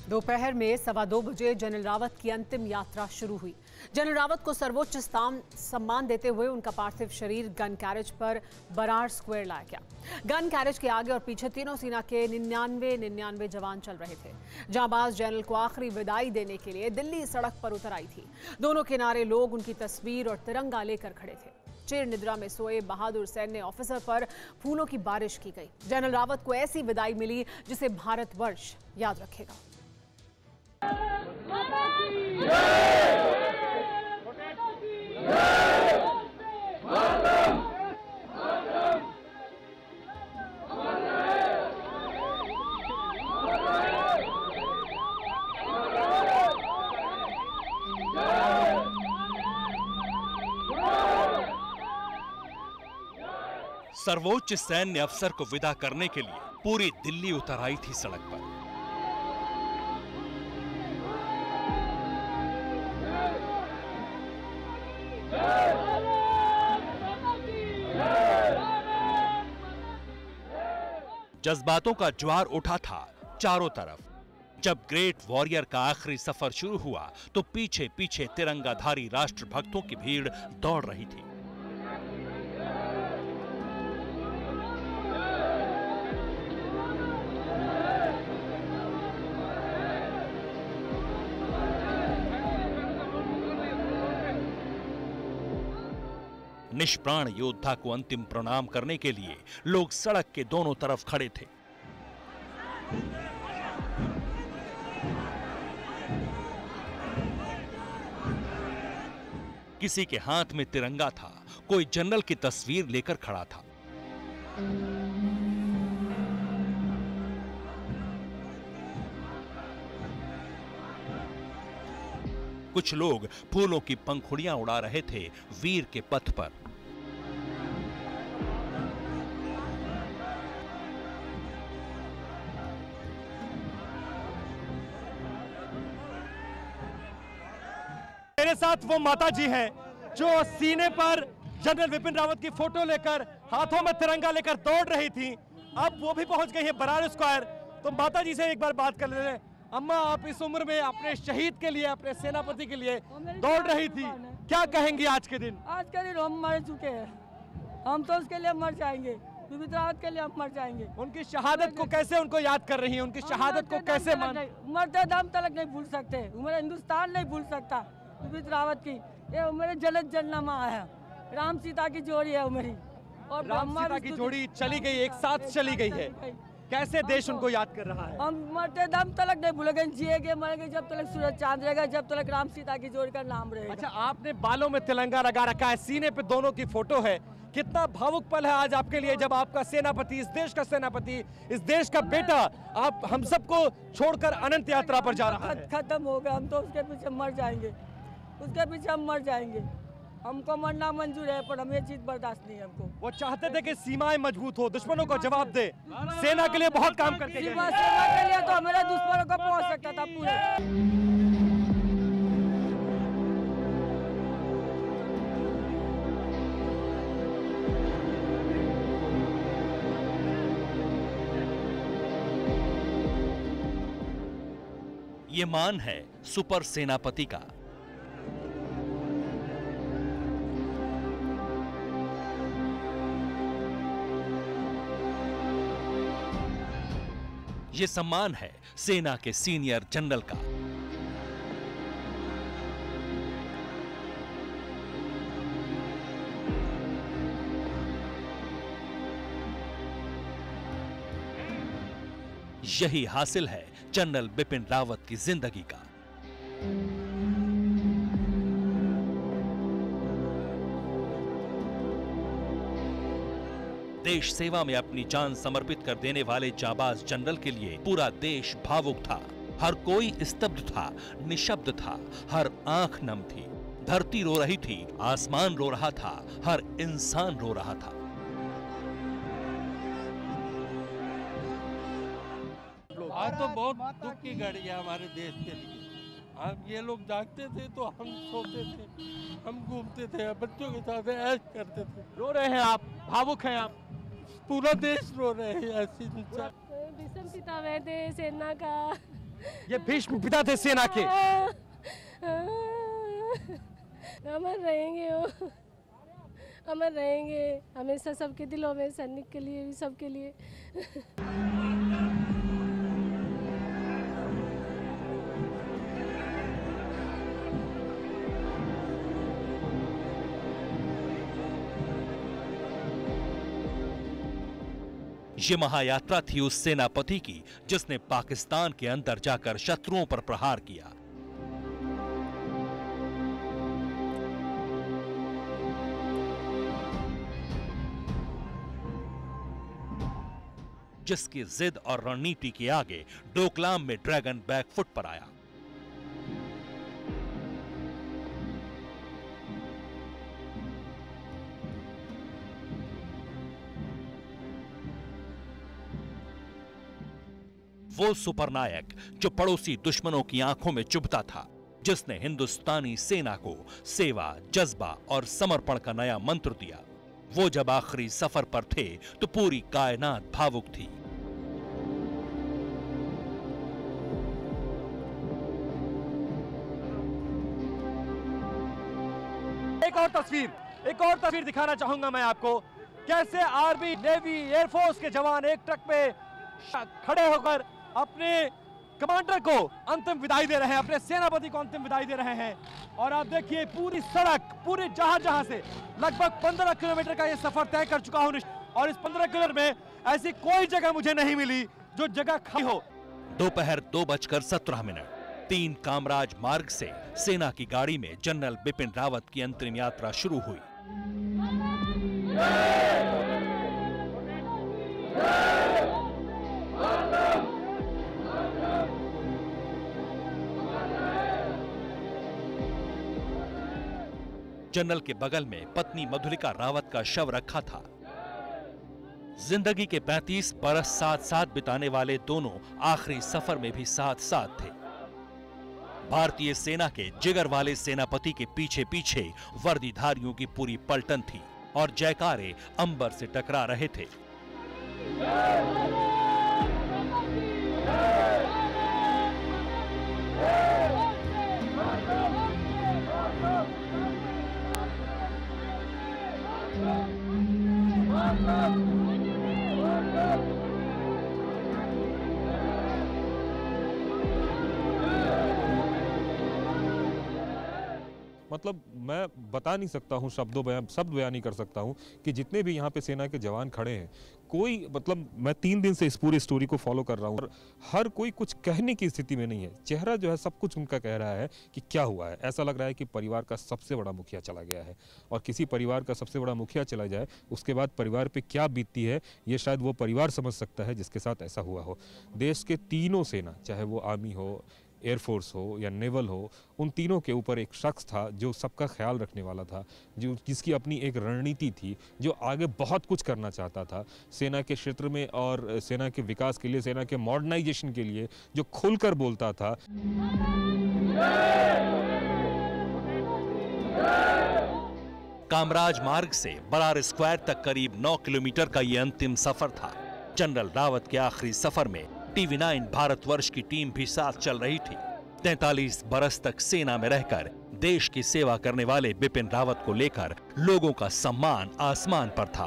दोपहर में 2:15 बजे जनरल रावत की अंतिम यात्रा शुरू हुई। जनरल रावत को सर्वोच्च सम्मान देते हुए उनका पार्थिव शरीर गन कैरेज पर बरार स्क्वायर लाया गया। गन कैरेज के आगे और पीछे तीनों सेना के 99 जवान चल रहे थे। जांबाज जनरल को आखिरी विदाई देने के लिए दिल्ली सड़क पर उतर आई थी। दोनों किनारे लोग उनकी तस्वीर और तिरंगा लेकर खड़े थे। चिर निद्रा में सोए बहादुर सैन्य ऑफिसर पर फूलों की बारिश की गई। जनरल रावत को ऐसी विदाई मिली जिसे भारतवर्ष याद रखेगा। सर्वोच्च सैन्य अफसर को विदा करने के लिए पूरी दिल्ली उतर आई थी सड़क पर। जज्बातों का ज्वार उठा था चारों तरफ। जब ग्रेट वॉरियर का आखिरी सफर शुरू हुआ तो पीछे पीछे तिरंगाधारी राष्ट्रभक्तों की भीड़ दौड़ रही थी। निष्प्राण योद्धा को अंतिम प्रणाम करने के लिए लोग सड़क के दोनों तरफ खड़े थे। किसी के हाथ में तिरंगा था, कोई जनरल की तस्वीर लेकर खड़ा था। कुछ लोग फूलों की पंखुड़ियां उड़ा रहे थे वीर के पथ पर। मेरे साथ वो माता जी हैं जो सीने पर जनरल विपिन रावत की फोटो लेकर हाथों में तिरंगा लेकर दौड़ रही थी। अब वो भी पहुंच गई है बरार स्क्वायर। तो माता जी से एक बार बात कर ले रहे। अम्मा, आप इस उम्र में अपने शहीद के लिए, अपने सेनापति के लिए दौड़ रही थी, क्या कहेंगी आज के दिन? आज के दिन हम मर चुके हैं, हम तो उसके लिए मर जाएंगे, विपिन रावत के लिए हम मर जाएंगे। उनकी शहादत को कैसे उनको याद कर रही हैं? उनकी शहादत को कैसे मरते दम तक नहीं भूल सकते। मेरा हिंदुस्तान नहीं भूल सकता विपिन रावत की। ये मेरे जन्नत जन्नमा है, राम सीता की जोड़ी है मेरी, और राम सीता की जोड़ी चली गई, एक साथ चली गई है। कैसे देश उनको याद कर रहा है? हम मरते दम तक नहीं भूलेंगे, जिएंगे मरेंगे जब तक सूरज चांद रहेगा, जब तक राम सीता की जोड़ी का नाम रहेगा। अच्छा, आपने बालों में तिरंगा लगा रखा है, सीने पे दोनों की फोटो है। कितना भावुक पल है आज आपके लिए जब आपका सेनापति, इस देश का सेनापति, इस देश का बेटा आप हम सबको छोड़कर अनंत यात्रा पर जा रहा है। खत्म हो गया, हम तो उसके पीछे मर जाएंगे, उसके पीछे हम मर जाएंगे। हमको मरना मंजूर है, पर हमें चीज बर्दाश्त नहीं है हमको। वो चाहते थे कि सीमाएं मजबूत हो, दुश्मनों को जवाब दे। सेना के लिए बहुत काम करके गए। सेना के लिए तो मेरे दुश्मनों को पहुंच सकता था पूरे। ये मान है सुपर सेनापति का। ये सम्मान है सेना के सीनियर जनरल का। यही हासिल है जनरल बिपिन रावत की जिंदगी का। देश सेवा में अपनी जान समर्पित कर देने वाले जाबाज जनरल के लिए पूरा देश भावुक था। हर कोई स्तब्ध था, निशब्द था, हर आंख नम थी। धरती रो रही थी, आसमान रो रहा था, हर इंसान रो रहा था। आज तो बहुत दुख की घड़ी है हमारे देश के लिए। हम ये लोग जागते थे तो हम सोते थे, हम घूमते थे, बच्चों के साथ ऐश करते थे। रो रहे हैं आप, भावुक हैं आप? पूरा देश रो रहे हैं ऐसी। विषम पिता वह देश सेना का ये भीष्म पिता थे सेना के। अमर रहेंगे वो, अमर रहेंगे हमेशा सबके दिलों में, सैनिक के लिए भी, सबके लिए। ये महायात्रा थी उस सेनापति की जिसने पाकिस्तान के अंदर जाकर शत्रुओं पर प्रहार किया। जिसकी जिद और रणनीति के आगे डोकलाम में ड्रैगन बैकफुट पर आया। वो सुपरनायक जो पड़ोसी दुश्मनों की आंखों में चुभता था, जिसने हिंदुस्तानी सेना को सेवा, जज्बा और समर्पण का नया मंत्र दिया। वो जब आखिरी सफर पर थे तो पूरी कायनात भावुक थी। एक और तस्वीर दिखाना चाहूंगा मैं आपको, कैसे आर्मी, नेवी, एयरफोर्स के जवान एक ट्रक पे खड़े होकर अपने कमांडर को अंतिम विदाई दे रहे हैं, अपने सेनापति को अंतिम विदाई दे रहे हैं। और आप देखिए पूरी सड़क, पूरे जहां से लगभग 15 किलोमीटर का ये सफर तय कर चुका हूं और इस 15 किलोमीटर में ऐसी कोई जगह मुझे नहीं मिली जो जगह खाली हो। दोपहर 2:17 3 कामराज मार्ग से सेना की गाड़ी में जनरल बिपिन रावत की अंतिम यात्रा शुरू हुई। जनरल के बगल में पत्नी मधुलिका रावत का शव रखा था। जिंदगी के 35 बरस साथ साथ बिताने वाले दोनों आखिरी सफर में भी साथ साथ थे। भारतीय सेना के जिगर वाले सेनापति के पीछे पीछे वर्दीधारियों की पूरी पलटन थी और जयकारे अंबर से टकरा रहे थे। मतलब मैं बता नहीं सकता हूँ, शब्द बयान नहीं कर सकता हूँ कि जितने भी यहाँ पे सेना के जवान खड़े हैं, कोई मतलब मैं 3 दिन से इस पूरी स्टोरी को फॉलो कर रहा हूँ और हर कोई कुछ कहने की स्थिति में नहीं है। चेहरा जो है सब कुछ उनका कह रहा है कि क्या हुआ है। ऐसा लग रहा है कि परिवार का सबसे बड़ा मुखिया चला गया है और किसी परिवार का सबसे बड़ा मुखिया चला जाए उसके बाद परिवार पे क्या बीतती है ये शायद वो परिवार समझ सकता है जिसके साथ ऐसा हुआ हो। देश के तीनों सेना, चाहे वो आर्मी हो, एयरफोर्स हो या नेवल हो, उन तीनों के ऊपर एक शख्स था जो सबका ख्याल रखने वाला था, जिसकी अपनी एक रणनीति थी, जो आगे बहुत कुछ करना चाहता था सेना के क्षेत्र में और सेना के विकास के लिए, सेना के मॉडर्नाइजेशन के लिए, जो खुलकर बोलता था। कामराज मार्ग से बरार स्क्वायर तक करीब 9 किलोमीटर का ये अंतिम सफर था। जनरल रावत के आखिरी सफर में TV9 भारतवर्ष की टीम भी साथ चल रही थी। 43 बरस तक सेना में रहकर देश की सेवा करने वाले बिपिन रावत को लेकर लोगों का सम्मान आसमान पर था।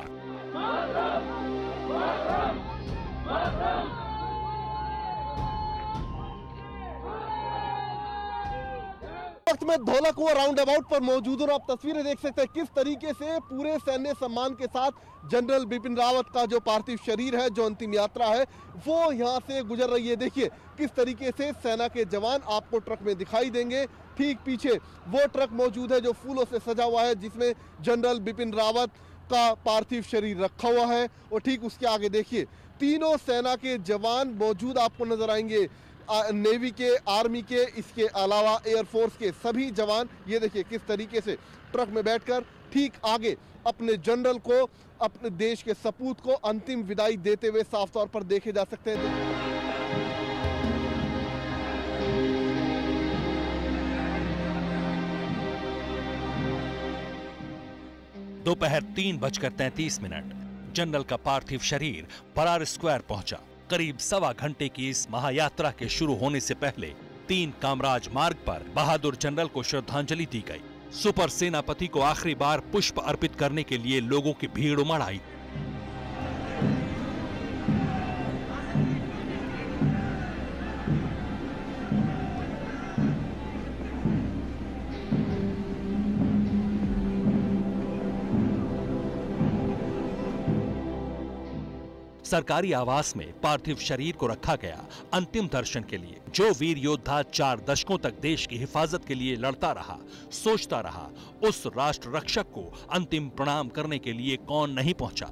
वक्त में धौला कुआं राउंड अबाउट पर मौजूद और आप तस्वीरें देख सकते हैं किस तरीके से पूरे सैन्य सम्मान के साथ जनरल बिपिन रावत का जो पार्थिव शरीर है, जो अंतिम यात्रा है, वो यहां से गुजर रही है। देखिए किस तरीके से सेना के जवान आपको ट्रक में दिखाई देंगे। ठीक पीछे वो ट्रक मौजूद है जो फूलों से सजा हुआ है, जिसमें जनरल बिपिन रावत का पार्थिव शरीर रखा हुआ है। और ठीक उसके आगे देखिए तीनों सेना के जवान मौजूद आपको नजर आएंगे, नेवी के, आर्मी के, इसके अलावा एयरफोर्स के सभी जवान। ये देखिए किस तरीके से ट्रक में बैठकर ठीक आगे अपने जनरल को, अपने देश के सपूत को अंतिम विदाई देते हुए साफ तौर पर देखे जा सकते हैं। दोपहर 3:33 जनरल का पार्थिव शरीर बरार स्क्वायर पहुंचा। करीब 1.25 घंटे की इस महायात्रा के शुरू होने से पहले 3 कामराज मार्ग पर बहादुर जनरल को श्रद्धांजलि दी गई। सुपर सेनापति को आखिरी बार पुष्प अर्पित करने के लिए लोगों की भीड़ उमड़ आई। सरकारी आवास में पार्थिव शरीर को रखा गया अंतिम दर्शन के लिए। जो वीर योद्धा 4 दशकों तक देश की हिफाजत के लिए लड़ता रहा, सोचता रहा, उस राष्ट्र रक्षक को अंतिम प्रणाम करने के लिए कौन नहीं पहुंचा।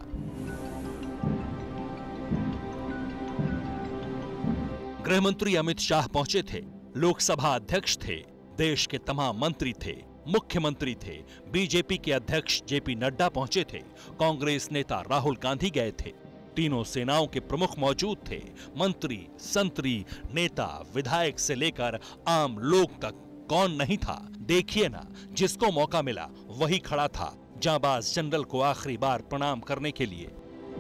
गृहमंत्री अमित शाह पहुंचे थे, लोकसभा अध्यक्ष थे, देश के तमाम मंत्री थे, मुख्यमंत्री थे, बीजेपी के अध्यक्ष जेपी नड्डा पहुंचे थे, कांग्रेस नेता राहुल गांधी गए थे, तीनों सेनाओं के प्रमुख मौजूद थे। मंत्री, संतरी, नेता, विधायक से लेकर आम लोग तक कौन नहीं था। देखिए ना, जिसको मौका मिला वही खड़ा था जांबाज जनरल को आखिरी बार प्रणाम करने के लिए।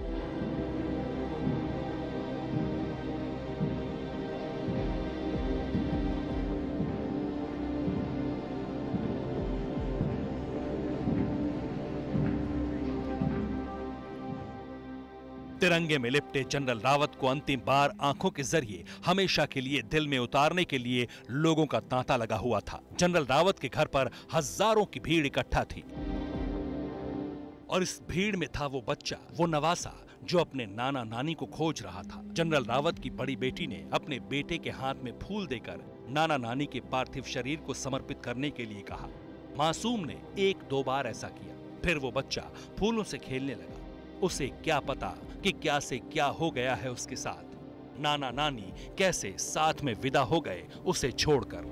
तिरंगे में लिपटे जनरल रावत को अंतिम बार आंखों के जरिए हमेशा के लिए दिल में उतारने के लिए लोगों का तांता लगा हुआ था। जनरल रावत के घर पर हजारों की भीड़ इकट्ठा थी और इस भीड़ में था वो बच्चा, वो नवासा जो अपने नाना नानी को खोज रहा था। जनरल रावत की बड़ी बेटी ने अपने बेटे के हाथ में फूल देकर नाना नानी के पार्थिव शरीर को समर्पित करने के लिए कहा। मासूम ने 1-2 बार ऐसा किया, फिर वो बच्चा फूलों से खेलने लगा। उसे क्या पता कि क्या से क्या हो गया है उसके साथ। नाना नानी कैसे साथ में विदा हो गए उसे छोड़कर।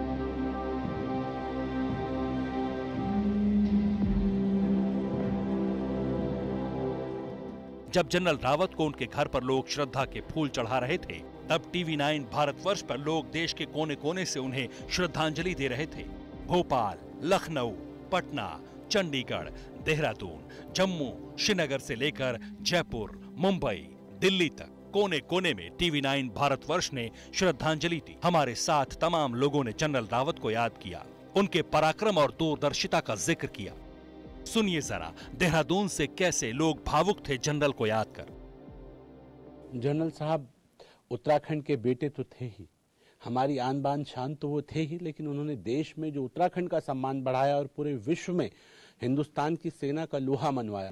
जब जनरल रावत को उनके घर पर लोग श्रद्धा के फूल चढ़ा रहे थे, तब टीवी 9 भारतवर्ष पर लोग देश के कोने कोने से उन्हें श्रद्धांजलि दे रहे थे। भोपाल, लखनऊ, पटना, चंडीगढ़, देहरादून, जम्मू, श्रीनगर से लेकर जयपुर, मुंबई, दिल्ली तक कोने कोने में टीवी 9 भारतवर्ष ने श्रद्धांजलि दी। हमारे साथ तमाम लोगों ने जनरल रावत को याद किया, उनके पराक्रम और दूरदर्शिता का जिक्र किया। सुनिए जरा देहरादून से कैसे लोग भावुक थे जनरल को याद कर। जनरल साहब उत्तराखंड के बेटे तो थे ही, हमारी आन बान शान तो वो थे ही, लेकिन उन्होंने देश में जो उत्तराखंड का सम्मान बढ़ाया और पूरे विश्व में हिंदुस्तान की सेना का लोहा मनवाया।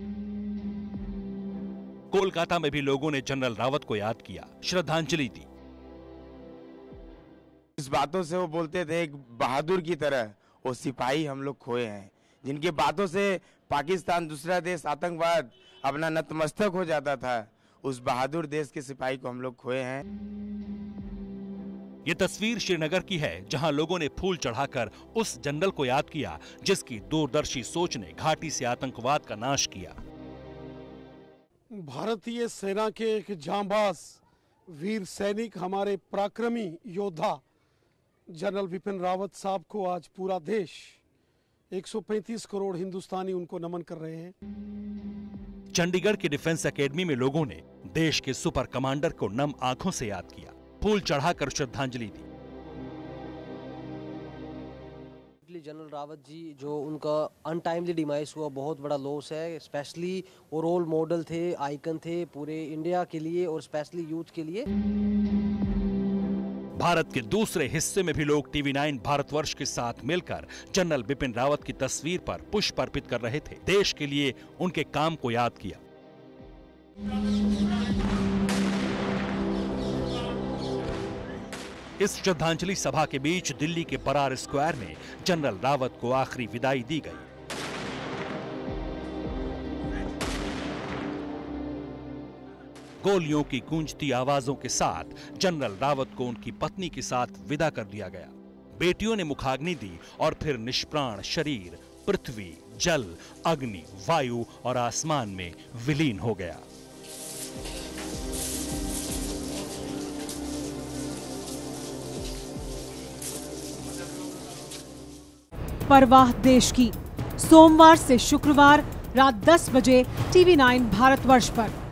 कोलकाता में भी लोगों ने जनरल रावत को याद किया, श्रद्धांजलि दी। इस बातों से वो बोलते थे एक बहादुर की तरह, वो सिपाही हम लोग खोए हैं, जिनके बातों से पाकिस्तान दूसरा देश आतंकवाद अपना नतमस्तक हो जाता था। उस बहादुर देश के सिपाही को हम लोग खोए हैं। ये तस्वीर श्रीनगर की है, जहां लोगों ने फूल चढ़ाकर उस जनरल को याद किया जिसकी दूरदर्शी सोच ने घाटी से आतंकवाद का नाश किया। भारतीय सेना के एक जांबाज वीर सैनिक, हमारे पराक्रमी योद्धा जनरल बिपिन रावत साहब को आज पूरा देश 135 करोड़ हिंदुस्तानी उनको नमन कर रहे हैं। चंडीगढ़ की डिफेंस एकेडमी में लोगों ने देश के सुपर कमांडर को नम आंखों से याद किया, फूल चढ़ाकर श्रद्धांजलि दी। जनरल रावत जी जो उनका अनटाइमली डिमाइस हुआ, बहुत बड़ा लॉस है। स्पेशली वो रोल मॉडल थे, आइकन थे पूरे इंडिया के लिए और स्पेशली यूथ के लिए। भारत के दूसरे हिस्से में भी लोग टीवी 9 भारतवर्ष के साथ मिलकर जनरल बिपिन रावत की तस्वीर पर पुष्प अर्पित कर रहे थे, देश के लिए उनके काम को याद किया। इस श्रद्धांजलि सभा के बीच दिल्ली के बरार स्क्वायर में जनरल रावत को आखिरी विदाई दी गई। गोलियों की गूंजती आवाजों के साथ जनरल रावत को उनकी पत्नी के साथ विदा कर दिया गया। बेटियों ने मुखाग्नि दी और फिर निष्प्राण शरीर पृथ्वी, जल, अग्नि, वायु और आसमान में विलीन हो गया। परवाह देश की, सोमवार से शुक्रवार रात 10 बजे टीवी 9 भारतवर्ष पर।